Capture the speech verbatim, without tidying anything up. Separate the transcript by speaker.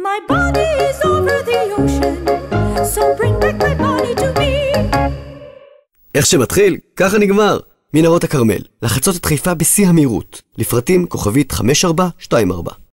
Speaker 1: My body is over the ocean, so bring back my body to me.
Speaker 2: איך שמתחיל, ככה נגמר. מנהרות הכרמל, לחצות את חיפה בשיא המהירות. לפרטים כוכבית חמש ארבע שתיים ארבע.